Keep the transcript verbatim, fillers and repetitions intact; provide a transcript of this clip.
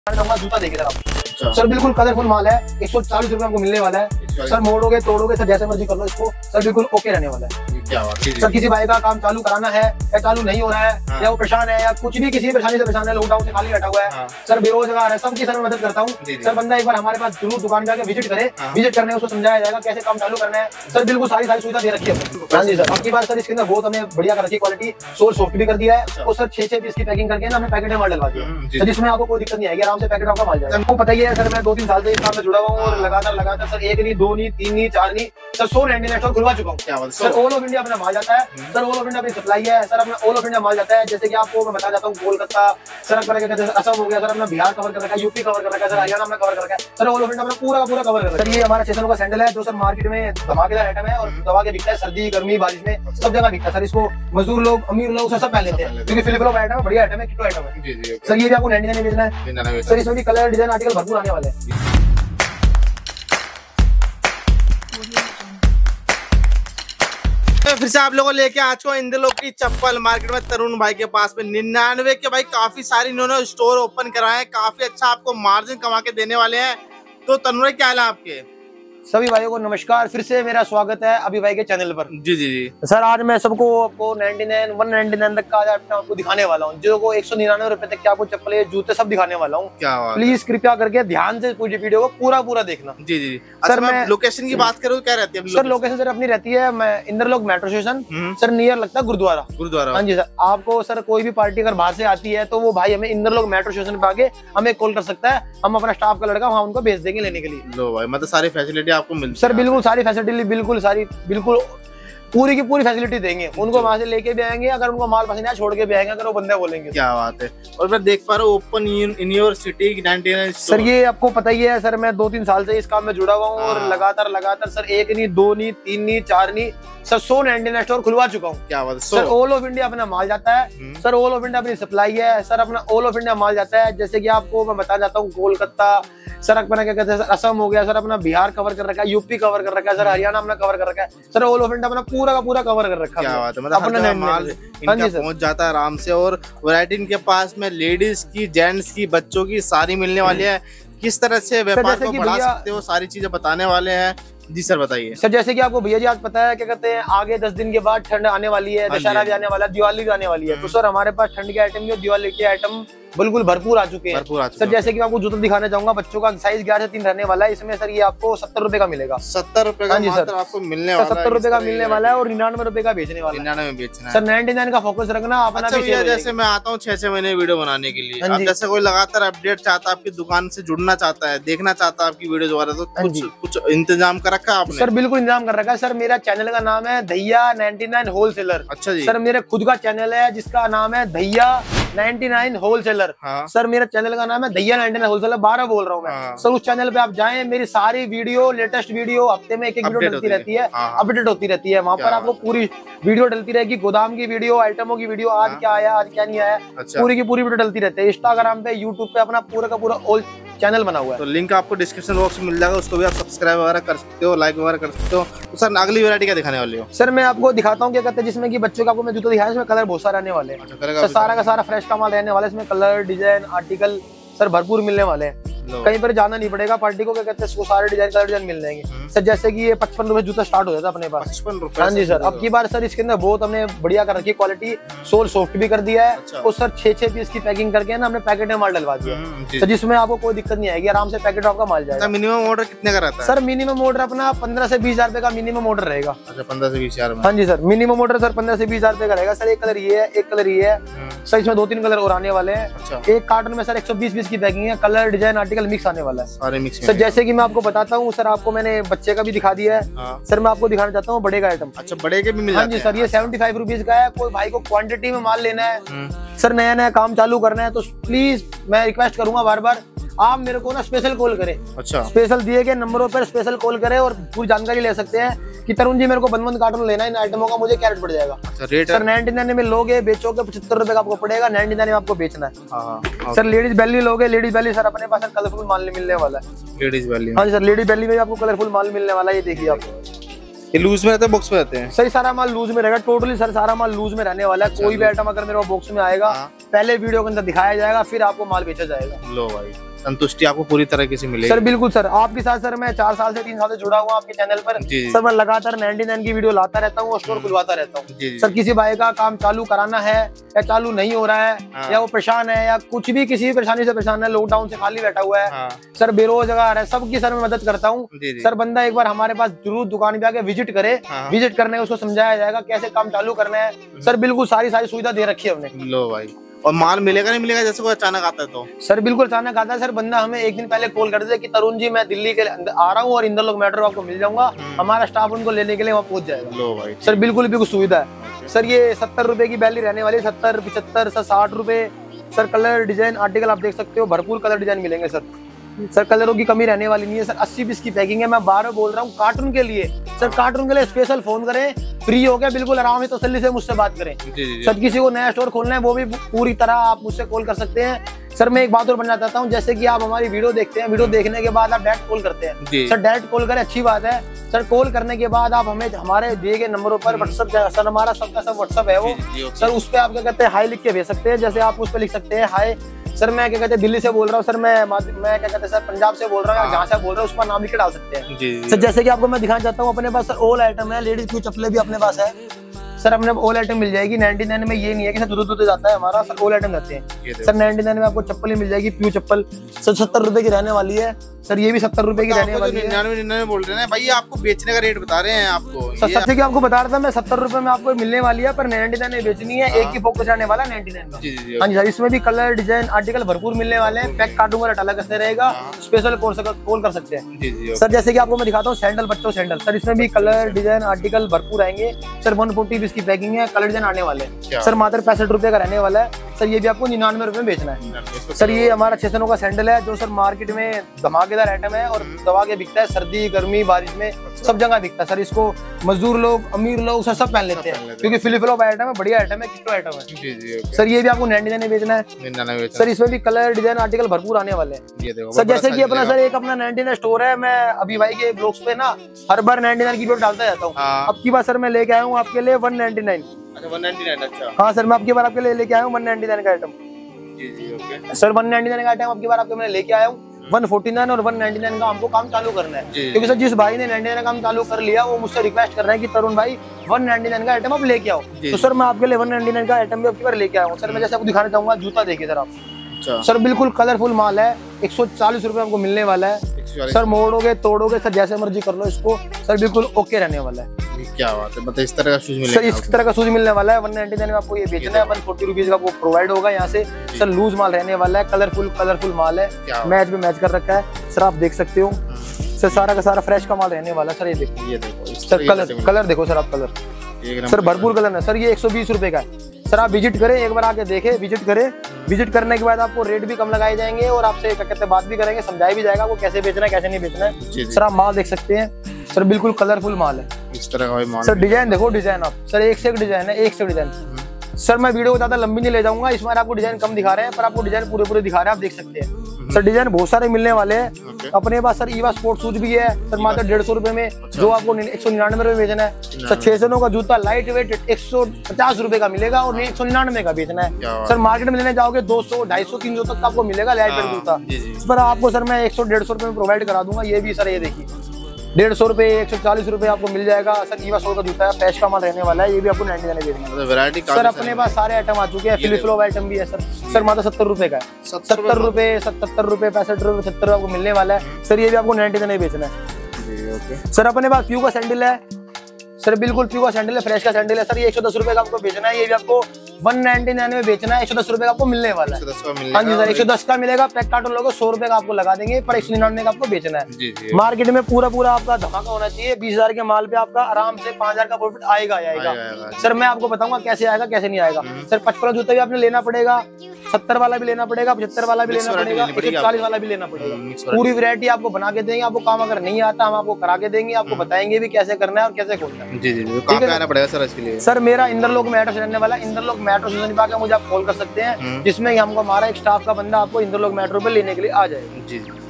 जूता देखिए sir, sir बिल्कुल कलरफुल माल है। एक सौ चालीस रुपए आपको मिलने वाला है सर। मोड़ोगे तोड़ोगे सर, जैसे मर्जी कर लो इसको सर, बिल्कुल ओके रहने वाला है। क्या बात है सर, किसी भाई का काम चालू कराना है या चालू नहीं हो रहा है, हाँ। या वो परेशान है या कुछ भी किसी परेशानी से परेशान है, लॉकडाउन से खाली बैठा हुआ है, हाँ। सर बेरोजगार है, सबकी सर मैं मदद करता हूँ सर। बंदा एक बार हमारे पास जरूर दुकान जाके विजिट करे, हाँ। विजिट करने उसको समझाया जाएगा कैसे काम चालू करना है सर। बिल्कुल सारी सारी सुविधा दे रखी है हाँ जी सर। आपकी बात सर इसके अंदर बहुत हमें बढ़िया कर रखी क्वालिटी, सोल सॉफ्ट भी कर दिया है और सर छह छह पीस की पैकिंग करके ना हमने पैकेट में माल डलवा दिया, जिसमें आपको कोई दिक्कत नहीं आएगी, आराम से पैकेट आपका माल जाएगा। आपको पता ही है सर, मैं दो तीन साल से इस काम में जुड़ा हुआ हूँ और लगातार लगातार सर एक नहीं दो नहीं तीन नहीं चार नहीं सर सौ नैंटी स्टोर खुलवा चुका हूँ सर। ऑल ऑफ इंडिया अपना माल जाता है सर, ऑल ऑफ इंडिया अपनी सप्लाई है सर, अपना ऑल ऑफ इंडिया माल जाता है। जैसे कि आपको मैं बता जाता हूँ, कोलकाता सर असम हो गया सर, अपना बिहार कवर कर रखा है, यूपी कवर कर रखा है सर, हरियाणा में कवर कर रखा है सर, ऑल ऑफ इंडिया अपना पूरा पूरा कवर कर रखा है सर। ये हमारा स्टेशन का सैंडल है जो सर मार्केट में धमाकेदार आइटम है और दवा के बिकता है, सर्दी गर्मी बारिश में सब जगह बिकता है सर। इसको मजदूर लोग अमीर लोग सब पहन लेते हैं क्योंकि फ्लिप फ्लॉप आइटम है, बढ़िया आइटम है, किटो आइटम है सर। ये भी आपको नाइनटी नाइन में बेचना है सर। इसमें भी कलर डिजाइन आर्टिकल भरपूर आने वाले हैं। फिर से आप लोगों लेके आ चुका इंद्रलोक की चप्पल मार्केट में तरुण भाई के पास में निन्यानवे के भाई काफी सारी इन्होंने स्टोर ओपन कराए हैं, काफी अच्छा आपको मार्जिन कमा के देने वाले हैं। तो तरुण भाई क्या हाल है आपके? सभी भाइयों को नमस्कार, फिर से मेरा स्वागत है अभी भाई के चैनल पर। जी जी जी सर, आज मैं सबको आपको निन्यानवे, एक सौ निन्यानवे तक का आज आपको दिखाने वाला हूँ, जो को एक सौ निन्यानवे रुपए तक के आपको चप्पलें जूते सब दिखाने वाला हूँ। क्या बात, प्लीज कृपया करके ध्यान से पूरी वीडियो को पूरा पूरा देखना। जी जी सर। अच्छा, मैं लोकेशन की बात करूँ क्या रहती है सर? लोकेशन सर अपनी रहती है मैं Indralok metro station sir, near लगता है गुरुद्वारा। गुरुद्वारा हाँ जी सर। आपको सर कोई भी पार्टी अगर बाहर से आती है तो वो भाई हमें इंद्रलोक मेट्रो स्टेशन पे आके हमें कॉल कर सकता है, हम अपना स्टाफ का लड़का वहाँ उनको भेज देंगे लेने के लिए। लो भाई, मतलब सारी फैसिलिटी आपको मिल सर, बिल्कुल सारी फैसिलिटी, बिल्कुल सारी, बिल्कुल पूरी की पूरी फैसिलिटी देंगे उनको। वहां से लेके भी आएंगे, अगर उनको माल पसंद आए छोड़ के भी आएंगे अगर वो बंदे बोलेंगे। क्या बात है। और मैं देख पा रहा हूँ open in your city ninety nine sir. ये आपको पता ही है सर, मैं दो तीन साल से इस काम में जुड़ा हुआ हूँ और लगातार लगातार सर एक नहीं दो नहीं तीन नहीं चार नहीं सर सौ नाइनटी नाइन स्टोर खुलवा चुका हूँ। क्या बात है सर। ऑल ऑफ इंडिया अपना माल जाता है सर, ऑल ऑफ इंडिया अपनी सप्लाई है सर, अपना ऑल ऑफ इंडिया माल जाता है। जैसे कि आपको मैं बता जाता हूँ, कोलकाता सर, अपना क्या कहते हैं सर, असम हो गया सर, अपना बिहार कवर कर रखा है, यूपी कवर कर रखा है सर, हरियाणा अपना कवर कर रखा है सर, ऑल ऑफ इंडिया अपना पूरा का पूरा कवर कर रखा है। क्या बात है, मतलब अपना माल इनका पहुंच जाता है आराम से। और वैरायटी इनके पास में लेडीज की, जेंट्स की, बच्चों की सारी मिलने वाली है। किस तरह से व्यापार को बढ़ा सकते हो सारी चीजें बताने वाले हैं। जी सर बताइए सर। जैसे कि आपको भैया जी आज पता है क्या कहते हैं, आगे दस दिन के बाद ठंड आने वाली है, दशहरा भी आने वाला है, दिवाली भी आने वाली है, तो सर हमारे पास ठंड के आइटम भी और दिवाली के आइटम बिल्कुल भरपूर आ चुके हैं सर। जैसे कि मैं आपको जूता दिखाना चाहूंगा, बच्चों का साइज ग्यारह से तीन रहने वाला है, इसमें सर ये आपको सत्तर रुपए का मिलेगा। सत्तर रुपए का मात्र आपको मिलने वाला है, सत्तर रुपए का मिलने वाला है और निन्यानवे रुपए का बेचने वाला है। निन्यानवे में बेचना है सर। नाइनटी नाइन का फोकस रखना अपना। अच्छा भैया, जैसे मैं आता हूँ छह छह महीने वीडियो बनाने के लिए, अब जैसे कोई लगातार अपडेट चाहता है, आपकी दुकान से जुड़ना चाहता है, देखना चाहता है आपकी वीडियो दोबारा, तो कुछ कुछ इंतजाम कर रखा है आपने? सर बिल्कुल इंतजाम कर रखा है सर। मेरा चैनल का नाम है दहिया नाइनटी नाइन होलसेलर। अच्छा जी। सर मेरे खुद का चैनल है जिसका नाम है दहिया नाइनटी नाइन होलसेलर। हाँ। सर मेरा चैनल का नाम है दहिया नाइनटी नाइन होलसेलर, बारह बोल रहा हूँ मैं। हाँ। सर उस चैनल पे आप जाएं, मेरी सारी वीडियो, लेटेस्ट वीडियो हफ्ते में एक एक वीडियो डलती रहती है, अपडेट होती रहती है। वहाँ पर आपको पूरी वीडियो डलती रहेगी, गोदाम की वीडियो, आइटमों की वीडियो, आज क्या आया आज क्या नहीं आया, पूरी की पूरी वीडियो डलती रहती है। इंस्टाग्राम पे, यूट्यूब पे अपना पूरा का पूरा ऑल चैनल बना हुआ है, तो लिंक आपको डिस्क्रिप्शन बॉक्स में मिल जाएगा, उसको भी आप सब्सक्राइब वगैरह कर सकते हो, लाइक वगैरह कर सकते हो। तो सर अगली वैरायटी क्या दिखाने वाले हो? सर मैं आपको दिखाता हूँ क्या कहते हैं, जिसमें कि बच्चों का आपको मैं जूता दिखाया, इसमें कलर बहुत सारे आने वाले हैं, सारा का सारा फ्रेश का माल रहने वाला है। इसमें कलर डिजाइन आर्टिकल सर भरपूर मिलने वाले हैं, कहीं पर जाना नहीं पड़ेगा। पार्टी को क्या कहते हैं, सारे डिजाइन कलर डिजाइन मिल जाएंगे सर। जैसे कि ये पचपन रुपए जूता स्टार्ट हो जाता है अपने पास, पचपन रुपए। हाँ जी सर। अब की बार सर इसके अंदर बहुत हमने बढ़िया कर रखी क्वालिटी, सोल सॉफ्ट भी कर दिया है। अच्छा। और सर छह छह पीस की पैकिंग करके ना हमने पैकेट में माल डलवा दिया है सर, जिसमें आपको कोई दिक्कत नहीं आएगी, आराम से पैकेट आपका माल जाएगा। मिनिमम ऑर्डर कितने का रहता है सर? मिनिमम ऑर्डर अपना पंद्रह से बीस हजार रुपए का मिनिमम ऑर्डर रहेगा। अच्छा, पंद्रह से बीस हजार। हाँ जी सर। मिनिमम ऑर्डर सर पंद्रह से बीस हजार रुपए का रहेगा सर। एक कलर ये है, एक कलर ये है सर, इसमें दो तीन कलर और आने वाले हैं। एक कार्टन में सर एक सौ बीस पीस की पैकिंग है, कलर डिजाइन आर्टिकल मिक्स आने वाला है सारे मिक्स सर। जैसे कि मैं आपको बताता हूँ सर, आपको मैंने बच्चे का भी दिखा दिया है। हाँ। सर मैं आपको दिखाना चाहता हूँ बड़े का आइटम। अच्छा, बड़े के भी मिल जाते हैं? हाँ जी सर। ये सेवेंटी फाइव रुपीज का है। कोई भाई को क्वांटिटी में माल लेना है सर, नया नया काम चालू करना है, तो प्लीज मैं रिक्वेस्ट करूंगा बार बार, आप मेरे को ना स्पेशल कॉल करें। अच्छा। स्पेशल दिए गए नंबरों पर स्पेशल कॉल करें और पूरी जानकारी ले सकते हैं कि तरुण जी मेरे को बंद बंद कार्टून लेना है, इन आइटमों का मुझे क्या रेट पड़ जाएगा। अच्छा, रेट सर नाइनटी नाइन में लोगे बेचोगे पचहत्तर रुपए का आपको पड़ेगा, नाइनटी नाइन में आपको बेचना है। हाँ। सर लेडीज बेली लोगे, लेडीज बेली सर अपने पास कलरफुल माल मिलने वाला है। Ladies belly? हाँ जी सर, लेडीज बेली में आपको कलरफुल माल मिलने वाला है। ये देखिए आप, ये लूज में रहते हैं, बॉक्स में रहते हैं? सही सारा माल लूज में रहेगा, टोटली सर सारा माल लूज में रहने वाला है। कोई भी आइटम अगर मेरे बॉक्स में आएगा, पहले वीडियो के अंदर दिखाया जाएगा, फिर आपको माल बेचा जाएगा। लो भाई, संतुष्टि आपको पूरी तरीके से मिलेगी। सर बिल्कुल सर, आपके साथ सर मैं चार साल से तीन साल से जुड़ा हुआ आपके चैनल पर। सर मैं लगातार नाइनटी नाइन की वीडियो लाता रहता हूँ और स्टोर खुलवाता रहता हूँ। सर किसी भाई का काम चालू कराना है या चालू नहीं हो रहा है, हाँ। या वो परेशान है या कुछ भी किसी भी परेशानी से परेशान है, लॉकडाउन से खाली बैठा हुआ है, हाँ। सर बेरोजगार है, सबकी सर मैं मदद करता हूँ। सर बंदा एक बार हमारे पास जरूर दुकान पे आके विजिट करे, हाँ। विजिट करने उसको समझाया जाएगा कैसे काम चालू करना है। सर बिल्कुल सारी सारी सुविधा दे रखी है हमने। लो भाई, और माल मिलेगा नहीं मिलेगा जैसे कोई अचानक आता है तो? सर बिल्कुल अचानक आता है। सर बंदा हमें एक दिन पहले कॉल कर दे कि तरुण जी मैं दिल्ली के आ रहा हूँ और इंदरलोक मेट्रो आपको मिल जाऊंगा, हमारा स्टाफ उनको लेने के लिए वहाँ पहुंच जाएगा। लो भाई, सर बिल्कुल बिल्कुल सुविधा है। सर ये सत्तर रुपए की बैली रहने वाली, सत्तर पिछहत्तर सर साठ रुपए। सर कलर डिजाइन आर्टिकल आप देख सकते हो, भरपूर कलर डिजाइन मिलेंगे सर। सर कलरों की कमी रहने वाली नहीं है। सर अस्सी पीस की पैकिंग है, मैं बार बार बोल रहा हूँ कार्टून के लिए। सर कार्टून के लिए स्पेशल फोन करें, फ्री हो गया, बिल्कुल आराम से तसल्ली से मुझसे बात करें। सर किसी को नया स्टोर खोलना है वो भी पूरी तरह आप मुझसे कॉल कर सकते हैं। सर मैं एक बात और बनना चाहता हूँ, जैसे कि आप हमारी वीडियो देखते हैं, वीडियो देखने के बाद आप डायरेक्ट कॉल करते हैं। सर डायरेक्ट कॉल करें, अच्छी बात है। सर कॉल करने के बाद आप हमें हमारे दिए गए नंबरों पर व्हाट्सएप, सर हमारा सबका सब व्हाट्सएप है वो, सर उस पर आप क्या कहते हैं हाई लिख के भेज सकते हैं। जैसे आप उस पर लिख सकते हैं हाई सर मैं क्या कहते हैं दिल्ली से बोल रहा हूँ, सर मैं मैं क्या कहते हैं सर पंजाब से बोल रहा हूँ, जहाँ से बोल रहा हूँ उसका नाम लिख के डाल सकते हैं। सर जैसे कि आपको मैं दिखाना चाहता हूँ, अपने पास सर ऑल आइटम है, लेडीज की चप्पलें भी अपने पास है। सर अपने ऑल आइटम मिल जाएगी नाइनटी नाइन में, ये नहीं है कि सर दूध दूध जाता है हमारा, सर ऑल आइटम रहते हैं। सर नाइनटी नाइन में आपको चप्पल मिल जाएगी, प्यू चप्पल। सर सत्तर रुपए की रहने वाली है। सर ये भी सत्तर रुपए की रहने वाली है। निन्यानवे निन्यानवे बोल रहे हैं भाई, आपको बेचने का रेट बता रहे हैं आपको। सर सबसे क्या आपको बता रहा था मैं, सत्तर रुपए में आपको मिलने वाली है, पर नाइनटी नाइन में बेचनी है। एक ही फोकस रहने वाला नाइनटी नाइन में। हाँ जी सर, इसमें भी कलर डिजाइन आर्टिकल भरपूर मिलने वाले हैं। पैक कार्टून वाला अलग करते रहेगा, स्पेशल कॉल कर सकते हैं। सर जैसे कि आपको मैं दिखाता हूँ सैंडल, बच्चों सैंडल। सर इसमें भी कलर डिजाइन आर्टिकल भरपूर आएंगे। सर वन फोर्टी पीस की पैकिंग है, कलर डिजाइन आने वाले हैं। सर मात्र पैंसठ रुपए का रहने वाला है। सर ये भी आपको निन्यानवे रुपए में बेचना है। सर ये हमारा छह सौ का सैंडल है, जो सर मार्केट में धमाकेदार आइटम है और दवा के बिकता है, सर्दी गर्मी बारिश में सब जगह बिकता है। सर इसको मजदूर लोग, अमीर लोग सर सब पहन लेते हैं, क्योंकि फ्लिप फ्लॉप आइटम है, बढ़िया आइटम है, किट्टो आइटम है। सर ये भी आपको नाइनटी नाइन में बेचना है। सर इसमें भी कलर डिजाइन आर्टिकल भरपूर आने वाले हैं। सर जैसे कि अपना सर एक अपना नाइनटी नाइन स्टोर है, मैं अभी भाई के ब्लॉग्स पे ना हर बार नाइनटी नाइन की वीडियो डालता जाता हूँ। अब की बार सर मैं लेके आया हूँ आपके लिए वन नाइनटी नाइन। अच्छा, हाँ सर मैं आपकी बार आपके लिए लेके आया हूँ वन नाइनटी नाइन का item. Sir one ninety nine का आइटम आपकी बार आपके मैं लेके आया हूँ। वन फोर्टी नाइन और वन नाइनटी नाइन का हमको काम चालू करना है, क्योंकि सर जिस भाई ने नाइनटी नाइन का काम चालू कर लिया वो मुझसे रिक्वेस्ट कर रहे हैं कि तरुण भाई वन नाइनटी नाइन का आइटम आप लेके आओ। तो सर मैं आपके लिए वन नाइनटी नाइन का आइटम भी आपकी बार लेके आया हूँ। सर मैं जैसे आपको दिखाना चाहूंगा, जूता देखिए सर आप। सर बिल्कुल कलरफुल माल है, एक सौ चालीस रुपए आपको मिलने वाला है। सर मोड़ोगे तोड़ोगे सर जैसे मर्जी कर लो इसको, सर बिल्कुल ओके रहने वाला है। क्या बात है, मतलब इस तरह का शूज मिलेगा? सर इस तरह का शूज मिलने वाला है, वन नाइनटी नाइन में आपको ये बेचना है। वन फोर्टी रुपीज का वो प्रोवाइड होगा यहाँ से। सर लूज माल रहने वाला है, कलरफुल कलरफुल माल है, मैच में मैच कर रखा है। सर आप देख सकते हो, सर सारा का सारा फ्रेश का माल रहने वाला है। सर ये देखो, ये देखो सर कलर कलर देखो सर आप, कलर सर भरपूर कलर है। सर ये एक सौ बीस रुपए का है। सर आप विजिट करें, एक बार आके देखें, विजिट करें। विजिट करने के बाद आपको रेट भी कम लगाए जाएंगे और आपसे क्या कहते हैं बात भी करेंगे, समझाया भी जाएगा आपको कैसे बेचना है कैसे नहीं बेचना है। सर आप माल देख सकते हैं, सर बिल्कुल कलरफुल माल है इस तरह का माल। सर डिजाइन देखो, डिजाइन आप सर एक से एक डिजाइन है, एक से डिजाइन। सर मैं वीडियो को ज्यादा लंबी नहीं ले जाऊंगा, इसमें आपको डिजाइन कम दिखा रहे हैं, पर आपको डिजाइन पूरे पूरे दिखा रहे हैं, आप देख सकते हैं। सर डिजाइन बहुत सारे मिलने वाले हैं अपने पास। सर ईवा स्पोर्ट शूज भी है सर मात्र डेढ़ सौ रुपए में, जो आपको एक सौ निन्यानवे रुपए बेचना है। सर छह सौ का जूता लाइट वेट एक सौ पचास रुपए का मिलेगा और एक सौ निन्यानवे का बेचना है। सर मार्केट में लेने जाओगे दो सौ ढाई सौ तीन सौ तक आपको मिलेगा लाइट वेट जूता। इस पर आपको सर मैं एक सौ डेढ़ सौ रुपए में प्रोवाइड करा दूंगा। ये भी सर ये देखिए डेढ़ सौ रुपए एक सौ चालीस रुपए आपको मिल जाएगा। सर ईवा सौ का जूता है, पैच का माल रहने वाला है, ये भी आपको नाइनटी नाइन में वैरायटी। सर अपने पास सारे आइटम आ चुके हैं, फ्लिप फ्लॉप आइटम भी है सर। सर मात्र सत्तर रुपए का है, सत्तर रुपए सत्तर रुपए पैंसठ रुपए पचहत्तर आपको मिलने वाला है। सर ये भी आपको नाइनटी नाइन बेचना है। सर अपने पास प्यू का सैंडल है, सर बिल्कुल प्यू का सैंडल है, फ्रेश का सैंडल है। सर ये एक सौ दस रुपए का आपको बेचना है, ये भी आपको वन नाइनटी नाइन में बेचना है। एक सौ दस रुपए का आपको मिलने वाला है। हाँ जी सर, एक सौ दस का मिलेगा, पैक कार्टून लोगे सौ रुपए का आपको लगा देंगे, पर एक सौ निन्यानवे का आपको बेचना है। मार्केट में पूरा पूरा आपका धमाका होना चाहिए। बीस हजार के माल पे आपका आराम से पांच हजार का प्रॉफिट आएगा आएगा। सर मैं आपको बताऊंगा कैसे आएगा कैसे नहीं आएगा। सर पचपन जूता भी आपने लेना पड़ेगा, सत्तर वाला भी लेना पड़ेगा, पचहत्तर वाला भी लेना पड़ेगा, एक सौ चालीस वाला भी लेना पड़ेगा। पूरी वैरायटी आपको बना के देंगे। आपको काम अगर नहीं आता हम आपको करा के देंगे, आपको बताएंगे भी कैसे करना है और कैसे खोलना है। जी जी, कहाँ पे आना पड़ेगा सर इसके लिए? सर मेरा इंदरलोक में एड्रेस रहने वाला है, इंदरलोक मेट्रो स्टेशन पे आके मुझे आप कॉल कर सकते हैं, जिसमें हमको हमारा एक स्टाफ का बंदा आपको इंदरलोक मेट्रो पे लेने के लिए आ जाएगा। जी।